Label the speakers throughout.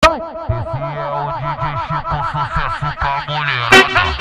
Speaker 1: sucesso com a mulherada.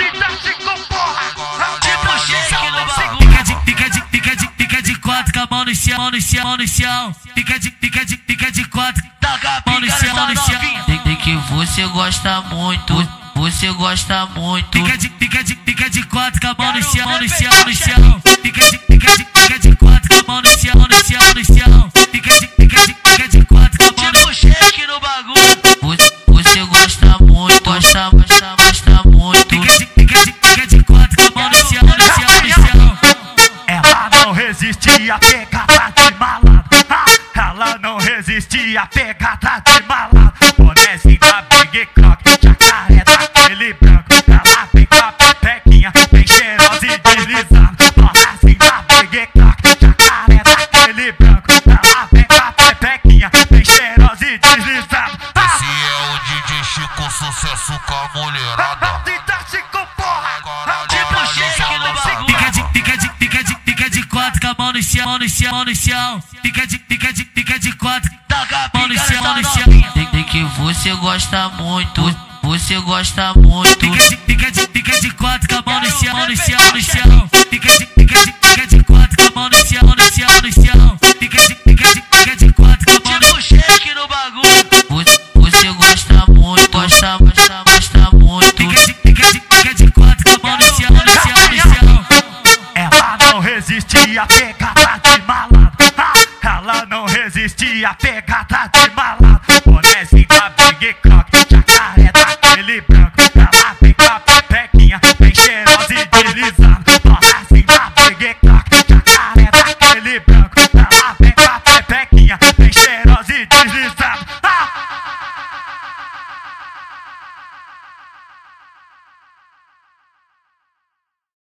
Speaker 2: Tipo shake no bagulho. Fica de quatro com a mão no chão, mão no chão, mão no chão. Fica de quatro, mão no chão, mão no chão. Tem que você gosta muito, você gosta muito. Fica de quatro com a mão no chão, mão no chão, mão no chão. Fica de quatro com a mão no chão, mão no chão, mão no chão. Fica de quatro com a mão no chão. Tipo shake no bagulho. Você gosta muito, gosta muito. Fica de quatro com a mão no chão, mão no chão, mão no chão.
Speaker 3: Ela não resiste à pegada de malandro. Ela não resiste à pegada de malandro. Bonezinho da Big Croc, jacaré daquele branco. Ela vem com a pepequinha bem cheirosa e deslizando. Bonezinho da Big Croc, jacaré daquele branco. Ela vem com a pepequinha bem cheirosa e deslizando.
Speaker 1: Esse é o DJ Chico, sucesso com a mulherada.
Speaker 2: Tipo shake no bagulho. Fica de quatro com a mão no chão, mão no chão, mão no chão. Fica de quatro, mão no chão, mão no chão. Tem que você gosta muito, você gosta muito. Fica de quatro com a mão no chão, mão no chão, mão no chão. Fica de quatro com a mão no chão, mão no chão, mão no chão. Fica